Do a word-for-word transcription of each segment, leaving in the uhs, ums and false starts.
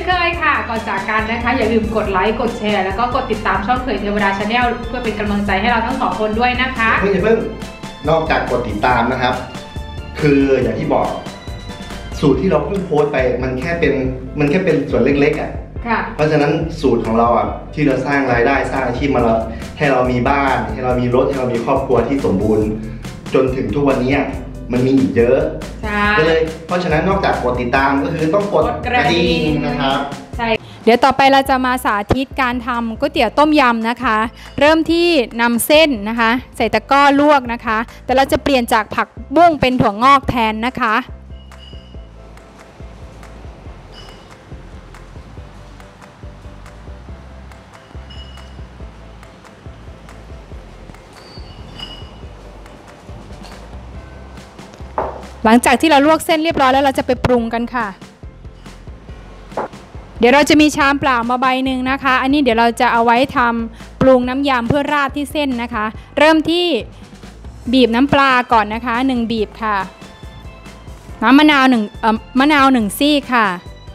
เคยค่ะก่อนจากกันนะคะอย่าลืมกดไลค์กดแชร์แล้วก็กดติดตามช่องเผยเทวดาชาแนลเพื่อเป็นกำลังใจให้เราทั้งสองคนด้วยนะคะเพิ่งจะเพิ่งนอกจากกดติดตามนะครับคืออย่างที่บอกสูตรที่เราเพิ่งโพสต์ไปมันแค่เป็นมันแค่เป็นส่วนเล็กๆอ่ะเพราะฉะนั้นสูตรของเราอ่ะที่เราสร้างรายได้สร้างอาชีพมาเราให้เรามีบ้านให้เรามีรถให้เรามีครอบครัวที่สมบูรณ์จนถึงทุกวันนี้มันมีอีกเยอะก็เลยเพราะฉะนั้นนอกจากกดติดตามก็คือต้องกดกระดิ่งนะครับใช่เดี๋ยวต่อไปเราจะมาสาธิตการทำก๋วยเตี๋ยวต้มยำนะคะเริ่มที่นำเส้นนะคะใส่ตะกร้อลวกนะคะแต่เราจะเปลี่ยนจากผักบุ้งเป็นถั่วงอกแทนนะคะหลังจากที่เราลวกเส้นเรียบร้อยแล้วเราจะไปปรุงกันค่ะเดี๋ยวเราจะมีชามเปล่ามาใบหนึ่งนะคะอันนี้เดี๋ยวเราจะเอาไว้ทำปรุงน้ำยำเพื่อราดที่เส้นนะคะเริ่มที่บีบน้ำปลาก่อนนะคะหนึ่งบีบค่ะน้ำมะนาวหนึ่งเอ่อมะนาวหนึ่งซี่ค่ะ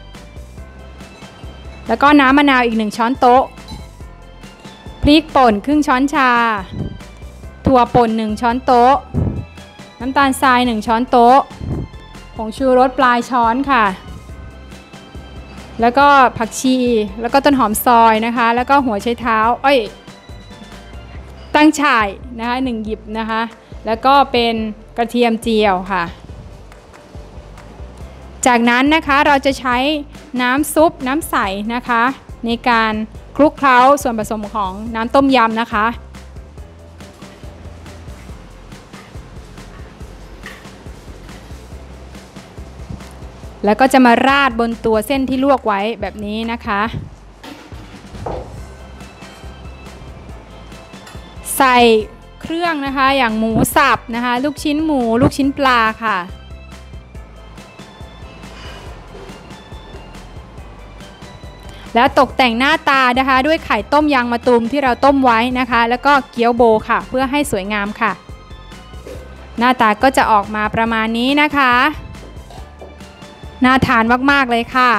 แล้วก็น้ำมะนาวอีกหนึ่งช้อนโต๊ะพริกป่นครึ่งช้อนชาถั่วป่นหนึ่งช้อนโต๊ะน้ำตาลทรายหนึ่งช้อนโต๊ะผงชูรสปลายช้อนค่ะแล้วก็ผักชีแล้วก็ต้นหอมซอยนะคะแล้วก็หัวไชเท้าเอ้ยตั้งฉ่ายนะคะหนึ่งหยิบนะคะแล้วก็เป็นกระเทียมเจียวค่ะจากนั้นนะคะเราจะใช้น้ำซุปน้ำใสนะคะในการคลุกเคล้าส่วนผสมของน้ำต้มยำนะคะแล้วก็จะมาราดบนตัวเส้นที่ลวกไว้แบบนี้นะคะใส่เครื่องนะคะอย่างหมูสับนะคะลูกชิ้นหมูลูกชิ้นปลาค่ะแล้วตกแต่งหน้าตานะคะด้วยไข่ต้มยางมะตูมที่เราต้มไว้นะคะแล้วก็เกี๊ยวโบค่ะเพื่อให้สวยงามค่ะหน้าตาก็จะออกมาประมาณนี้นะคะน่าทานมากๆเลยค่ะ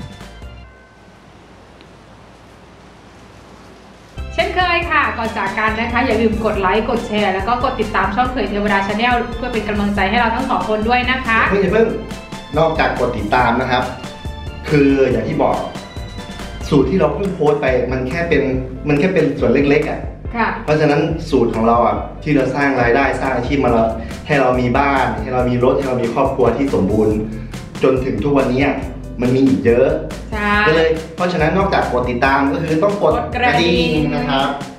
เช่นเคยค่ะก่อนจากกันนะคะอย่าลืมกดไลค์กดแชร์แล้วก็กดติดตามช่องเผยเทวดาชาแนลเพื่อเป็นกำลังใจให้เราทั้งสองคนด้วยนะคะเพิ่งจะเพิ่งนอกจากกดติดตามนะครับคืออย่างที่บอกสูตรที่เราเพิ่งโพสต์ไปมันแค่เป็นมันแค่เป็นส่วนเล็กๆอ่ะเพราะฉะนั้นสูตรของเราอ่ะที่เราสร้างรายได้สร้างอาชีพมาเราให้เรามีบ้านให้เรามีรถให้เรามีครอบครัวที่สมบูรณ์จนถึงทุกวันนี้มันมีอีกเยอะก็เลยเพราะฉะนั้นนอกจากกดติดตามก็คือต้องกดกระดิ่งนะครับ